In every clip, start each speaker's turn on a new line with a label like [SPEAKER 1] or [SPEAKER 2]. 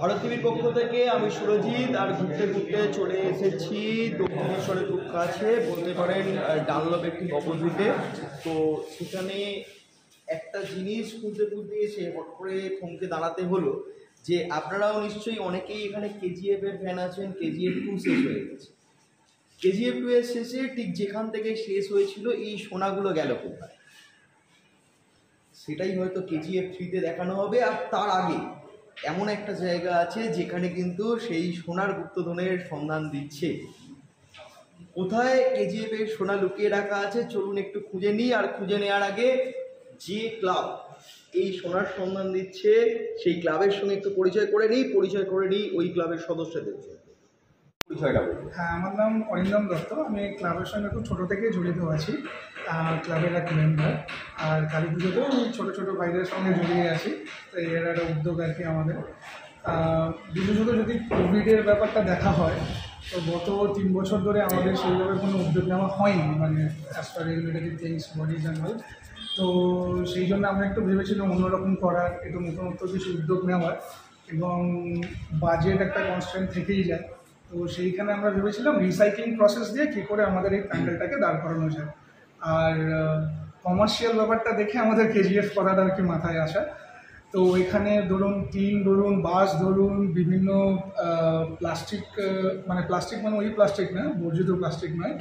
[SPEAKER 1] ভারত টিভির পক্ষ থেকে আমি সুরজিৎ আর ঘুরতে ঘুরতে চলে এসেছি দক্ষিণেশ্বরের খুব কাছে, বলতে পারেন ডানলপ একটি অপোজিটে। তো সেখানে একটা জিনিস খুঁজতে খুঁজতে এসে হট করে থমকে দাঁড়াতে হলো যে আপনারাও নিশ্চয়ই অনেকেই এখানে কেজিএফ এর ফ্যান আছেন। কেজিএফ 2 শেষ হয়ে গেছে। কেজিএফ 2 এর শেষে ঠিক যেখান থেকে শেষ হয়েছিল এই সোনাগুলো গেল কোথায়, সেটাই হয়তো কেজিএফ 3-তে দেখানো হবে। আর তার আগে এমন একটা জায়গা আছে যেখানে কিন্তু সেই সোনার গুপ্তধনের সন্ধান দিচ্ছে। কোথায় কেজিএফ এর সোনা লুকিয়ে রাখা আছে চলুন একটু খুঁজে নিই। আর খুঁজে নেওয়ার আগে যে ক্লাব এই সোনার সন্ধান দিচ্ছে সেই ক্লাবের সঙ্গে একটু পরিচয় করে নিই ওই ক্লাবের সদস্যদের পরিচয়টা।
[SPEAKER 2] হ্যাঁ, আমার নাম অরিন্দম দত্ত। আমি ক্লাবের সঙ্গে খুব ছোটো থেকেই জড়িত আছি, ক্লাবের এক মেম্বার। আর কালী পুজোতেও আমি ছোটো ছোটো ভাইদের সঙ্গে জড়িয়ে আছি। তো এর একটা উদ্যোগ আর কি আমাদের। বিশেষত যদি কোভিডের ব্যাপারটা দেখা হয় তো গত 3 বছর ধরে আমাদের সেইভাবে কোনো উদ্যোগ নেওয়া হয়নি, মানে as per regulatory things bodies and all. তো সেই জন্য আমরা একটু ভেবেছিলাম অন্যরকম করার, একটু নতুনত্ব কিছু উদ্যোগ নেওয়ার, এবং বাজেট একটা কনস্ট্যান্ট থেকেই যায়। তো সেইখানে আমরা ভেবেছিলাম রিসাইক্লিং প্রসেস দিয়ে কী করে আমাদের এই প্যান্ডেলটাকে দাঁড় করানো যায়। আর কমার্শিয়াল ব্যাপারটা দেখে আমাদের কেজিএফ করাটা আর কি মাথায় আসা। তো এখানে ধরুন টিন ধরুন, বাঁশ ধরুন, বিভিন্ন প্লাস্টিক মানে ওই প্লাস্টিক না, বর্জিত প্লাস্টিক নয়,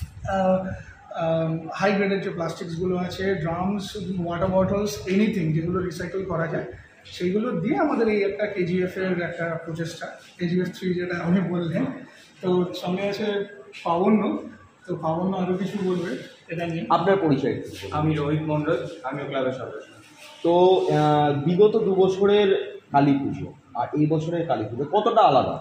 [SPEAKER 2] হাই গ্রেডের যে প্লাস্টিক্সগুলো আছে, ড্রামস, ওয়াটার বটলস, এনিথিং যেগুলো রিসাইকেল করা যায় সেইগুলো দিয়ে আমাদের এই একটা কেজিএফের একটা প্রচেষ্টা। কেজিএফ 3 যেটা আমি বললেন। তো সঙ্গে আছে পাবন্য। তো পাবন্য আরও কিছু বলবে এটা নিয়ে।
[SPEAKER 1] আপনার পরিচয়?
[SPEAKER 3] আমি রোহিত মণ্ডল, আমিও ক্লাবের সদস্য।
[SPEAKER 1] তো বিগত 2 বছরের কালী পুজো আর এই বছরের কালী পুজো কতটা আলাদা?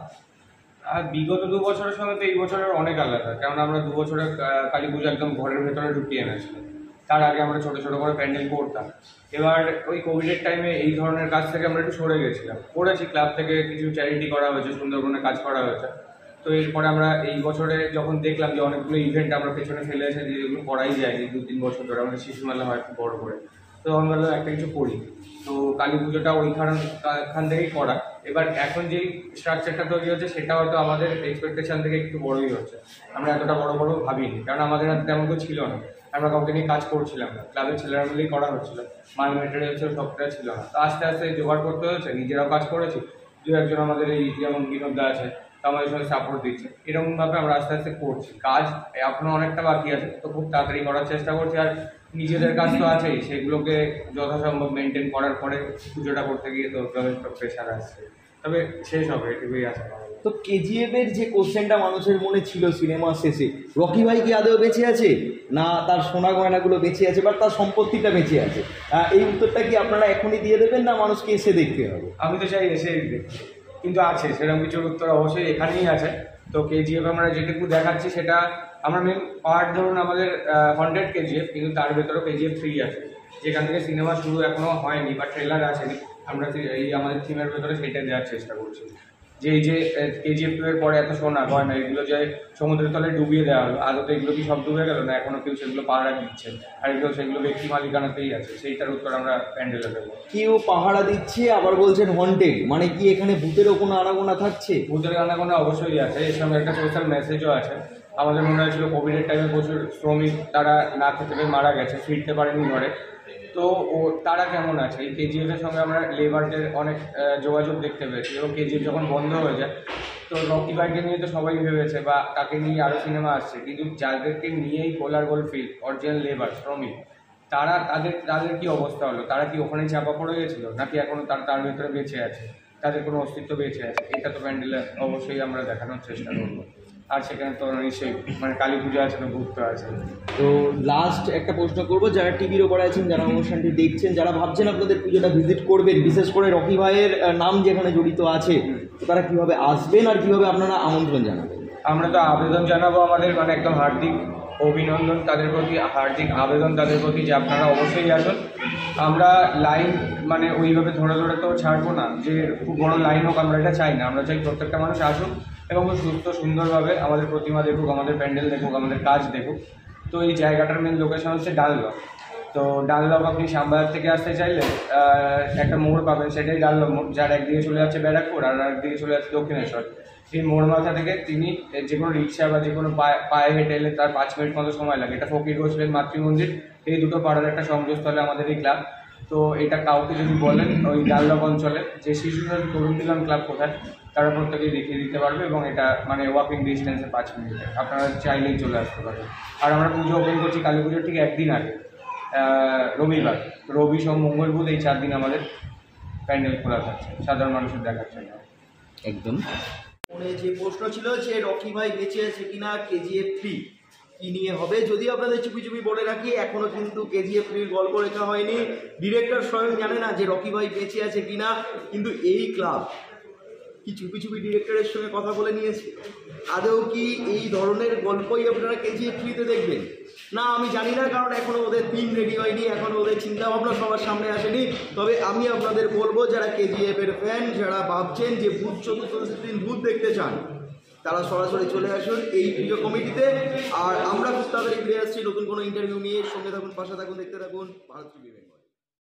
[SPEAKER 3] আর বিগত 2 বছরের সঙ্গে তো এই বছরের অনেক আলাদা, কারণ আমরা 2 বছরের কালী পুজো একদম ঘরের ভেতরে ঢুকিয়ে এনেছিলাম। তার আগে আমরা ছোটো ছোটো করে প্যান্ডেল করতাম। এবার ওই কোভিডের টাইমে এই ধরনের কাজ থেকে আমরা একটু সরে গেছিলাম। করেছি, ক্লাব থেকে কিছু চ্যারিটি করা হয়েছে, সুন্দরবনে কাজ করা হয়েছে। তো এরপরে আমরা এই বছরে যখন দেখলাম যে অনেকগুলো ইভেন্ট আমরা পেছনে ফেলে এসেছি যেগুলো করাই যায়নি 2-3 বছর ধরে, আমাদের শিশু মেলা হয় খুব বড় করে, তো আমরা একটা কিছু করি। তো কালী পুজোটা ওইখান থেকেই করা। এবার এখন যেই স্ট্রাকচারটা তৈরি হচ্ছে সেটা হয়তো আমাদের এক্সপেকটেশন থেকে একটু বড়ই হচ্ছে। আমরা এতটা বড় ভাবিনি, কারণ আমাদের হাতে তেমন কেউ ছিল না, আমরা কাউকে নিয়ে কাজ করছিলাম না, ক্লাবের ছেলেরা মিলেই করা হচ্ছিল, মাল মেটেরিয়াল ছিল সবটা ছিল না। তো আস্তে আস্তে জোগাড় করতে হয়েছে, নিজেরাও কাজ করেছি। 2-1 জন আমাদের এই যেমন বিনোদা আছে তো আমাদের সঙ্গে সাপোর্ট দিচ্ছে। এরকমভাবে আমরা আস্তে আস্তে করছি। কাজ এখনও অনেকটা বাকি আছে, তো খুব তাড়াতাড়ি করার চেষ্টা করছি। আর নিজেদের কাজ তো আছেই, সেগুলোকে যথাসম্ভব মেনটেন করার পরে পুজোটা করতে গিয়ে তো যথেষ্ট প্রেশার আসছে, তবে শেষ হবে এটুকুই আছে।
[SPEAKER 1] তো কেজিএফ এর যে কোশ্চেনটা মানুষের মনে ছিল সিনেমা শেষে, রকি ভাই কি আদৌ বেঁচে আছে না তার সোনা গয়নাগুলো বেঁচে আছে বা তার সম্পত্তিটা বেঁচে আছে, এই উত্তরটা কি আপনারা এখনই দিয়ে দেবেন না মানুষকে এসে দেখতে হবে?
[SPEAKER 3] আমি তো চাই এসে দেখতে, কিন্তু আছে সেরকম কিছুর উত্তর অবশ্যই এখানেই আছে। তো কেজিএফ আমরা যেটুকু দেখাচ্ছি সেটা আমরা মেন পার্ট, ধরুন আমাদের 100 কেজিএফ, কিন্তু তার ভেতরেও কেজিএফ 3 আছে, যেখান থেকে সিনেমা শুরু এখনও হয়নি বা ট্রেলার আসেনি। আমরা এই আমাদের থিমের ভেতরে সেটা দেওয়ার চেষ্টা করছি, যে এই যে কেজিএফ 2 এর পরে এত সোনা গয়না এগুলো যে সমুদ্রের তলে ডুবিয়ে দেওয়া হলো, আদৌ তো এগুলো কি সব ডুবে গেল না? এখনও কেউ সেগুলো পাহারা দিচ্ছে, আর এগুলো সেগুলো ব্যক্তি মালিকানাতেই আছে, সেইটার উত্তর আমরা প্যান্ডেলে দেবো।
[SPEAKER 1] কেউ পাহারা দিচ্ছে, আবার বলছেন হন্টেড, মানে কি এখানে ভূতেরও কোনো আনাগোনা থাকছে?
[SPEAKER 3] ভূতের আনাগোনা অবশ্যই আছে, এর সঙ্গে একটা সোশ্যাল মেসেজও আছে। আমাদের মনে হয়েছিল কোভিডের টাইমে প্রচুর শ্রমিক তারা না খেতে পেয়ে মারা গেছে, ফিরতে পারেনি ঘরে। তো তারা কেমন আছে, এই কেজিএফের সঙ্গে আমরা লেবারদের অনেক যোগাযোগ দেখতে পেয়েছি। এবং কেজিএফ যখন বন্ধ হয়ে যায় তো রকি ভাইকে নিয়ে তো সবাই ভেবেছে বা তাকে নিয়ে আরও সিনেমা আসছে, কিন্তু যাদেরকে নিয়েই Kolar gold field original labour শ্রমিক, তারা তাদের কি অবস্থা হলো? তারা কি ওখানে চাপা পড়ে গেছিলো, নাকি এখনও তার ভেতরে বেঁচে আছে, তাদের কোনো অস্তিত্ব বেঁচে আছে? এটা তো প্যান্ডেলে অবশ্যই আমরা দেখানোর চেষ্টা করবো। আর সেখানে তো নিশ্চয়ই মানে কালী পুজো আছে, তো ভূত তো আছে।
[SPEAKER 1] তো লাস্ট একটা প্রশ্ন করবো, যারা টিভির ওপরে আছেন, যারা অনুষ্ঠানটি দেখছেন, যারা ভাবছেন আপনাদের পুজোটা ভিজিট করবেন, বিশেষ করে রকি ভাইয়ের নাম যেখানে জড়িত আছে, তো তারা কীভাবে আসবেন আর কীভাবে আপনারা আমন্ত্রণ জানাবেন?
[SPEAKER 3] আমরা তো আবেদন জানাবো, আমাদের মানে একদম হার্দিক অভিনন্দন তাদের প্রতি, হার্দিক আবেদন তাদের প্রতি যে আপনারা অবশ্যই আসুন। আমরা লাইন মানে ওইভাবে ধরে ধরে তো ছাড়বো না, যে খুব বড় লাইন হোক, আমরা এটা চাই না। আমরা চাই প্রত্যেকটা মানুষ আসুন এবং সুস্থ সুন্দরভাবে আমাদের প্রতিমা দেখুক, আমাদের প্যান্ডেল দেখুক, আমাদের কাজ দেখুক। তো এই জায়গাটার মেন লোকেশন হচ্ছে ডানলপ। তো ডানলপ আপনি শ্যামবাজার থেকে আসতে চাইলে একটা মোড় পাবেন, সেটাই ডানলপ মোড়, যার একদিকে চলে যাচ্ছে ব্যারাকপুর আর একদিকে চলে যাচ্ছে দক্ষিণেশ্বর। এই মোড় মাথা থেকে তিনি যে কোনো রিক্সা বা যে কোনো পায়ে হেঁটে এলে তার 5 মিনিট মতো সময় লাগে। এটা ফকিরগঞ্জ লেন মাতৃমন্দির, এই দুটো পাড়ার একটা সংযোগস্থলে আমাদের এই ক্লাব। তো এটা কাউকে যদি বলেন ওই ডানলপ অঞ্চলে যে শিশু তরুণ মিলন ক্লাব কোথায়, তারা প্রত্যেকেই দেখিয়ে দিতে পারবে, এবং এটা মানে ওয়াকিং ডিস্টেন্সে 5 মিনিটে আপনারা চাইলেই চলে আসতে পারবেন। আর আমরা পুজো ওপেন করছি কালী পুজোর ঠিক একদিন আগে, রবিবার, রবি সোম মঙ্গল বুধ এই 4 দিন আমাদের প্যান্ডেল খোলা থাকছে সাধারণ মানুষের দেখার জন্য।
[SPEAKER 4] একদম।
[SPEAKER 1] মনে যে প্রশ্ন ছিল যে রকি ভাই বেঁচে আছে কিনা কেজিএফ 3 কি নিয়ে হবে, যদি আপনাদের চুপি চুপি বলে রাখি, এখনো কিন্তু কেজিএফ 3 গল্প লেখা হয়নি। ডিরেক্টর স্বয়ং জানে না যে রকি ভাই বেঁচে আছে কিনা, কিন্তু এই ক্লাব কি চুপি চুপি ডিরেক্টরের সঙ্গে কথা বলে নিয়েছে? আদৌ কি এই ধরনের গল্পই আপনারা কেজিএফ 3-তে দেখবেন? না আমি জানি না, কারণ এখনো ওদের থিম রেডি হয়নি, এখনো ওদের চিন্তাভাবনা সবার সামনে আসেনি। তবে আমি আপনাদের বলবো, যারা কেজিএফের ফ্যান, যারা ভাবছেন যে ভূত চতুর্দশীর দিন ভূত দেখতে চান, তারা সরাসরি চলে আসুন এই পুজো কমিটিতে। আর আমরা খুব তাড়াতাড়ি ফিরে আসছি নতুন কোনো ইন্টারভিউ নিয়ে। সঙ্গে থাকুন, পাশে থাকুন, দেখতে থাকুন ভারত টিভি বেঙ্গলি।